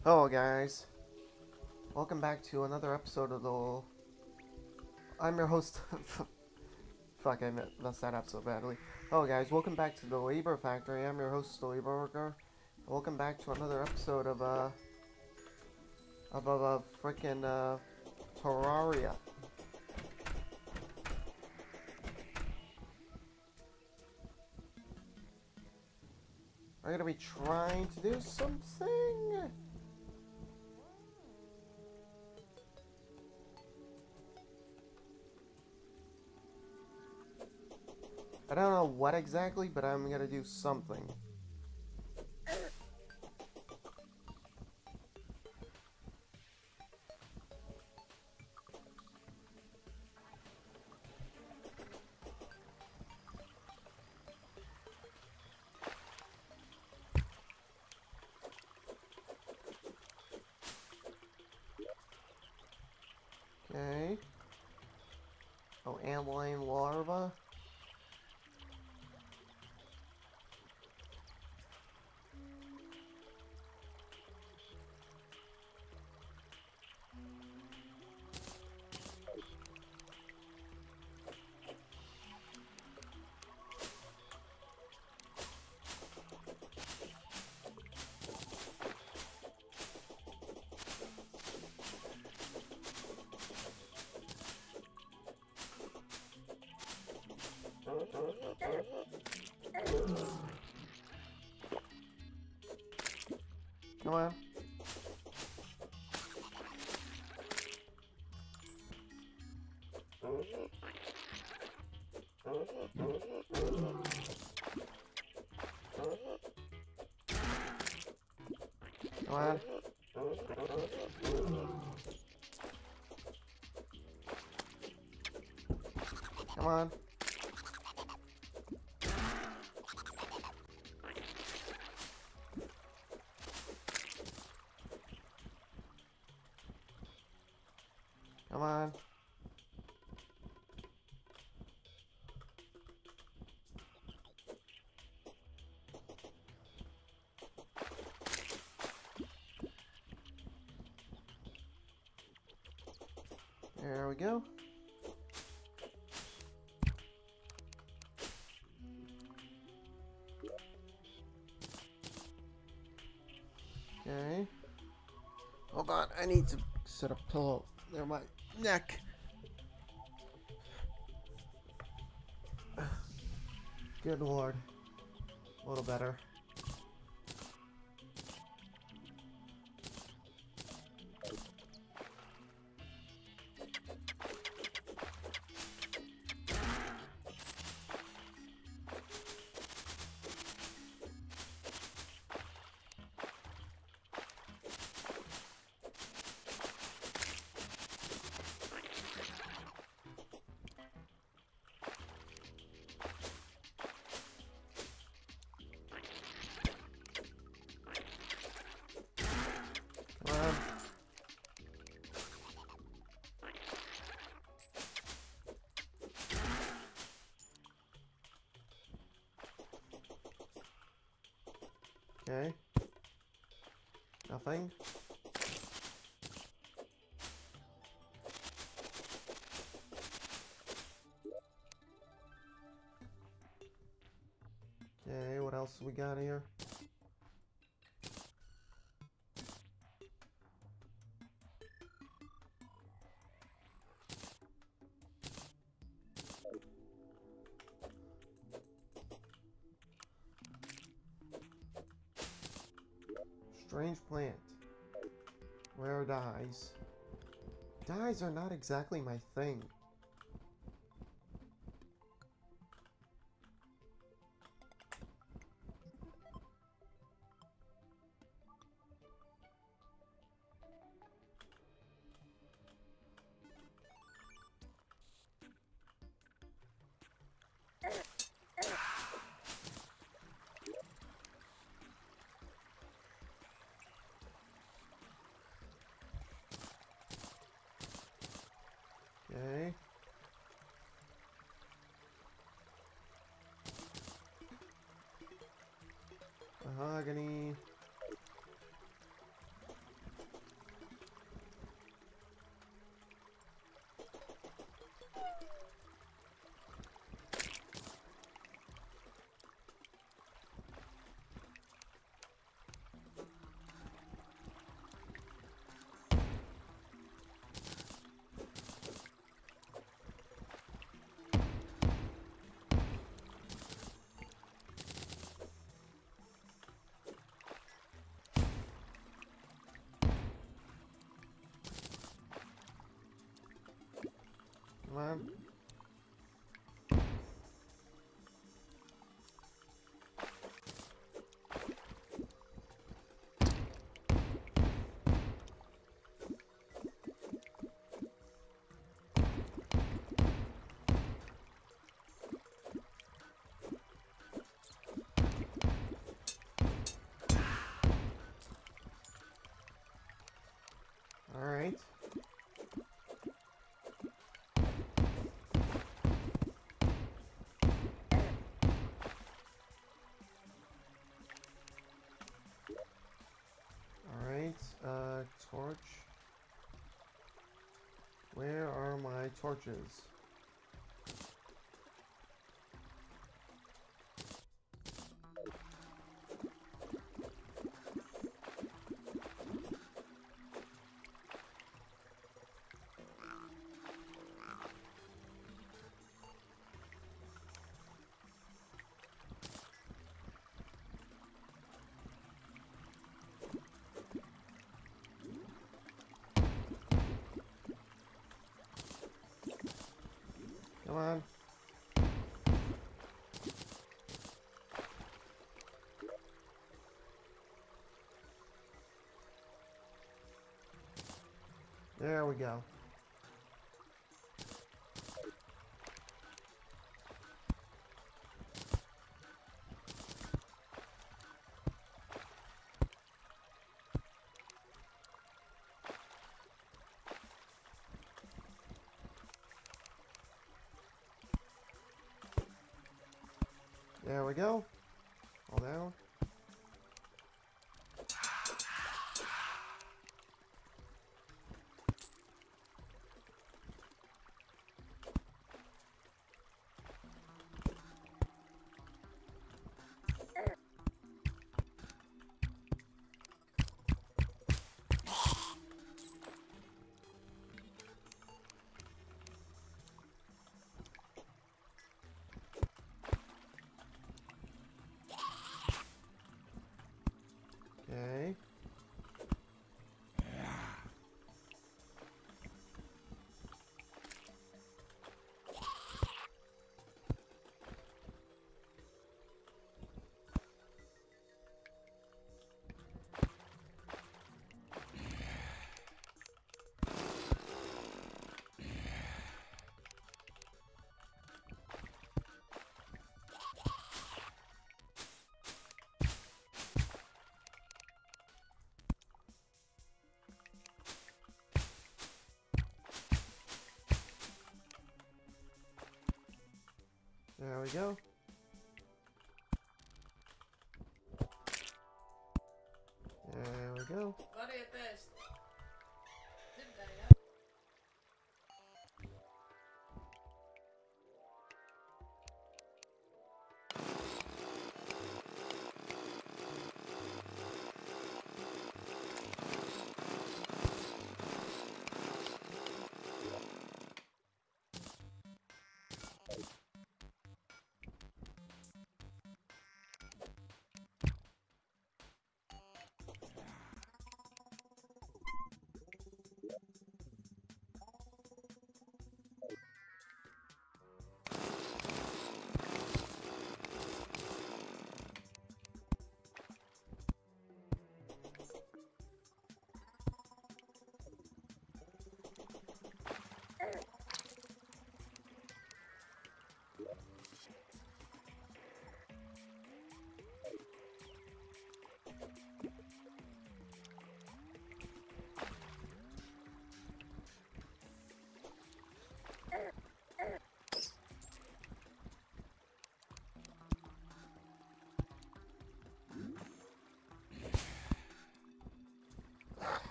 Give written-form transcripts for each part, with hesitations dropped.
Hello guys, welcome back to another episode of the... I'm your host... Fuck, I messed that up so badly. Hello guys, welcome back to the Labor Factory. I'm your host, the Labor Worker. Welcome back to another episode of frickin' Terraria. We're gonna be trying to do something. I don't know what exactly, but I'm gonna do something. Okay. Oh, Ambline larva. Come on. Come on. Come on. Come on. There we go. Okay. Hold on, I need to set a pillow near my neck. Good lord. A little better. Come on. Okay. Nothing. Okay, what else we got here? Strange plant. Rare dyes. Dyes are not exactly my thing. Okay. Come on. Alright. Alright, torch. Where are my torches? Come on. There we go. There we go. All down. Okay. There we go. There we go. Very best.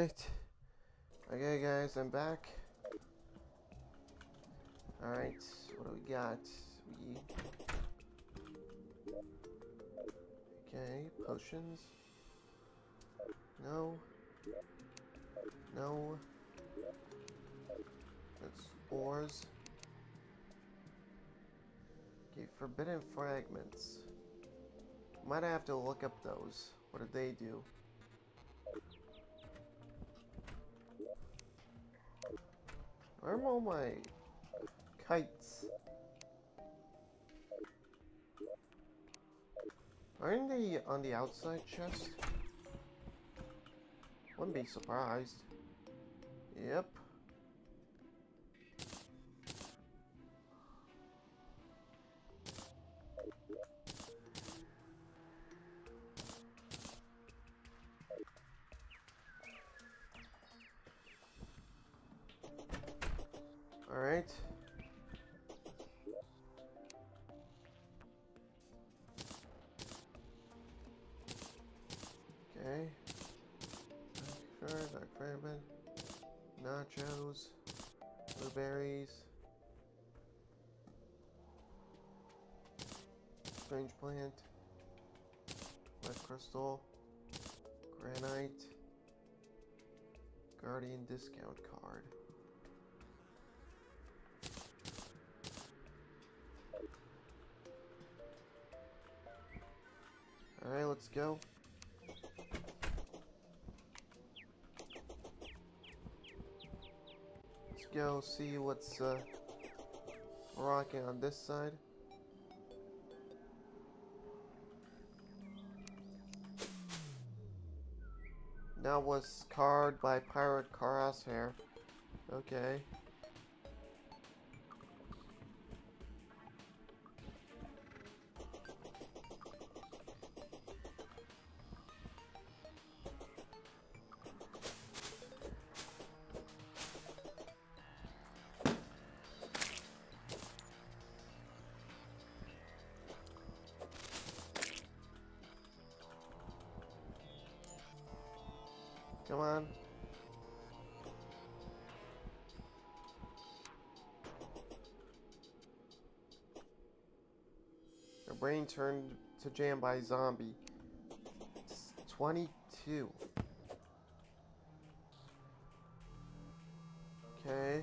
Alright. Okay, guys, I'm back. Alright, what do we got? Okay, potions. No. No. That's ores. Okay, forbidden fragments. Might have to look up those. What do they do? Where are all my kites? Aren't they on the outside chest? Wouldn't be surprised. Yep. Alright. Okay. Sure, dark rabbit. Nachos. Blueberries. Strange plant. Red crystal. Granite. Guardian discount card. Alright, let's go. Let's go see what's rocking on this side. That was card by Pirate Crosshair. Okay. Come on. Your brain turned to jam by zombie. It's 22. Okay.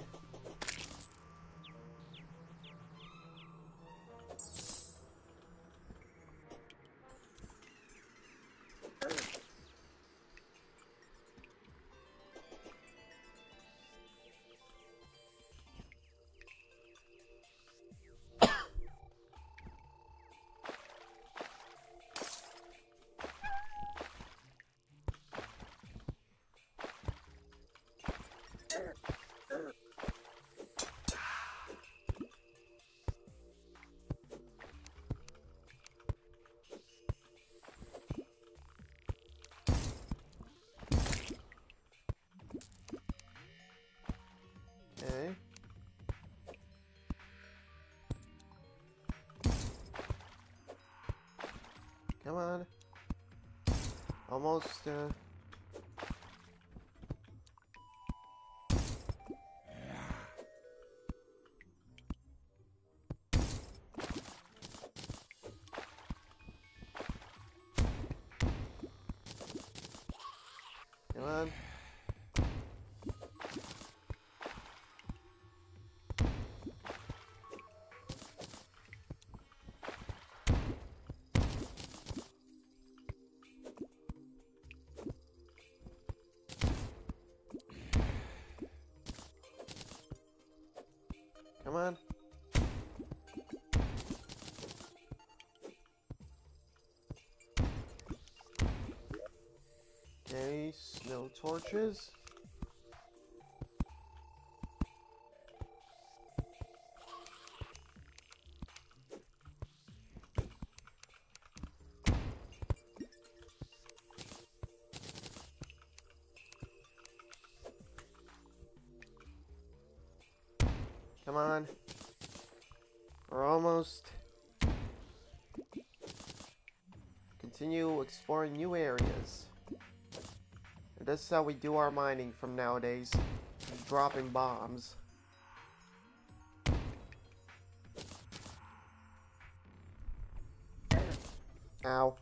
Okay. Come on. Almost, Come on. Come on. Okay, snow torches. Come on. We're almost. Continue exploring new areas. This is how we do our mining from nowadays. Dropping bombs. Ow.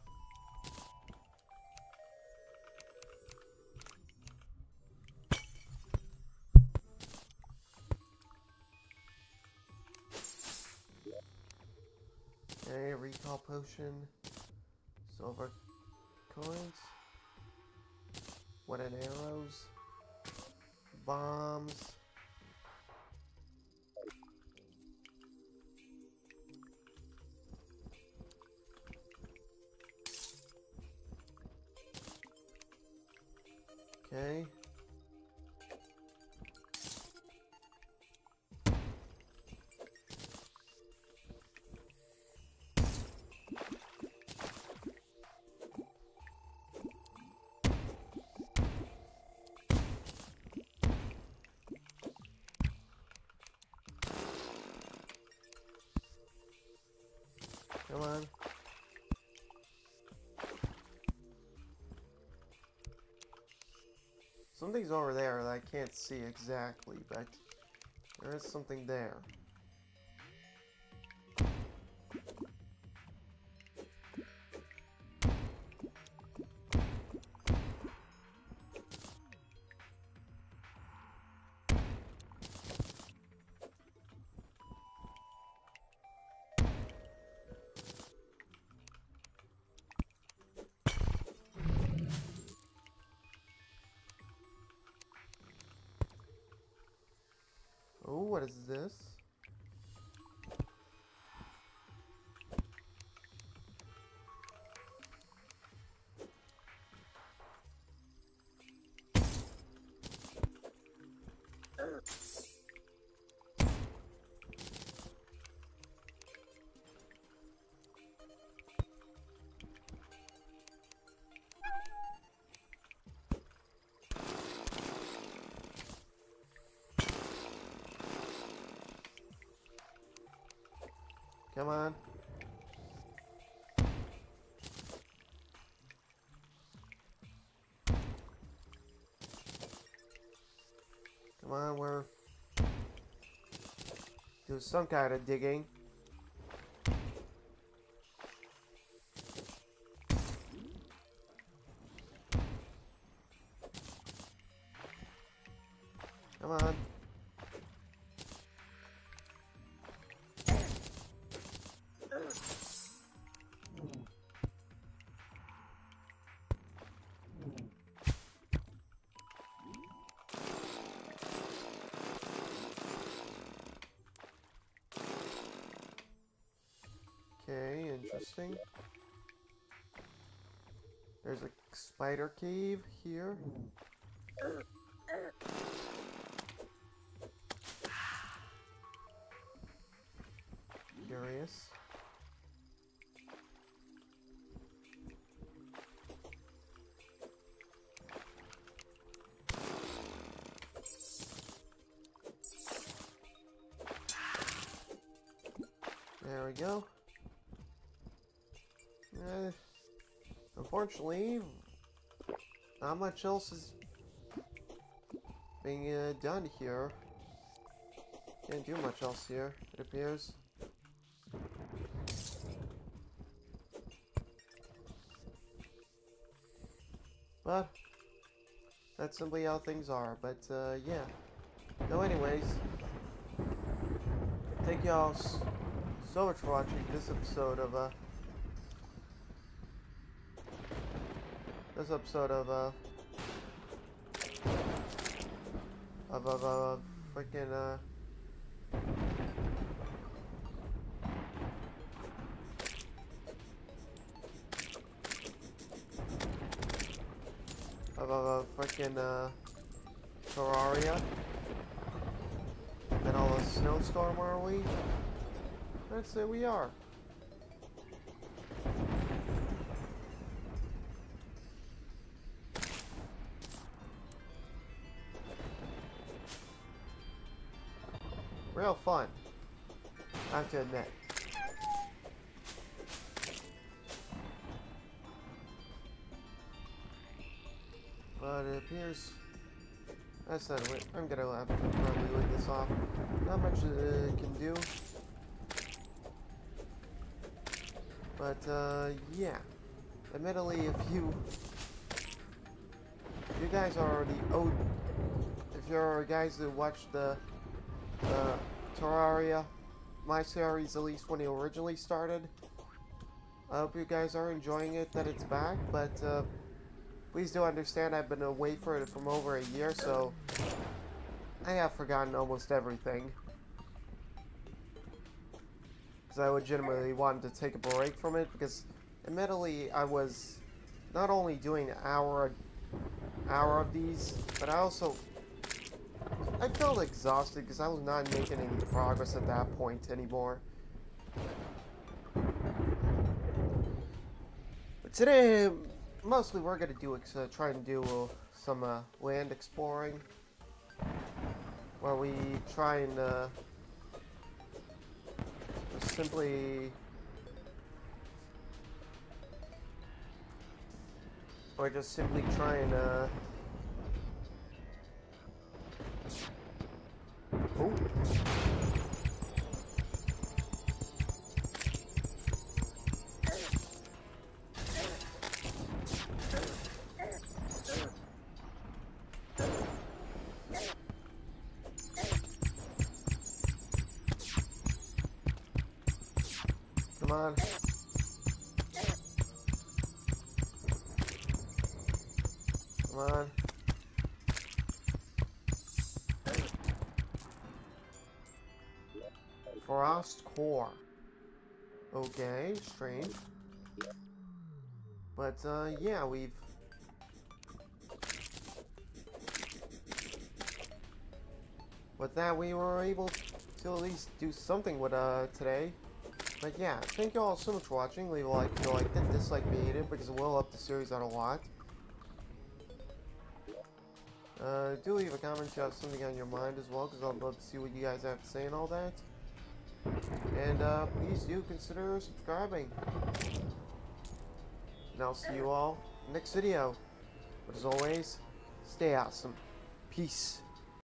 Okay, recall potion. Silver coins. Wooden arrows. Bombs. Okay. Come on. Something's over there that I can't see exactly, but there is something there. Oh, what is this? Come on. Come on, we're doing some kind of digging. Come on. Okay, interesting. There's a spider cave here. Curious. There we go. Unfortunately, not much else is being done here. Can't do much else here, it appears. But that's simply how things are. But yeah. No, anyways, thank y'all so much for watching this episode of freaking Terraria. And all a snowstorm, are we? I'd say we are. Real fun, I have to admit. But it appears that's not it. I'm gonna have to probably leave this off. Not much it can do. But yeah. Admittedly, if you guys are the if you're guys who watched the Terraria, my series, at least when it originally started, I hope you guys are enjoying it, that it's back, but please do understand I've been away for it from over a year, so I have forgotten almost everything. Because I legitimately wanted to take a break from it, because admittedly I was not only doing an hour of these, but I felt exhausted because I was not making any progress at that point anymore. But today, mostly we're gonna do try and do some land exploring, where we try and simply, or just simply try and oh. Come on. Come on. Frost core. Okay, strange. But yeah, we've with that we were able to at least do something with today. But yeah, thank you all so much for watching. Leave a like if you liked it, dislike if you hated it, because it will help the series out a lot. Do leave a comment if you have something on your mind as well, because I'd love to see what you guys have to say and all that. And please do consider subscribing. And I'll see you all next video. But as always, stay awesome. Peace.